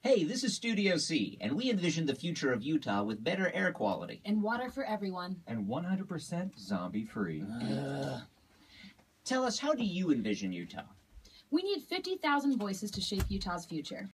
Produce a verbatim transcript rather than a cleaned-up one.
Hey, this is Studio C, and we envision the future of Utah with better air quality. And water for everyone. And one hundred percent zombie-free. Uh, tell us, how do you envision Utah? We need fifty thousand voices to shape Utah's future.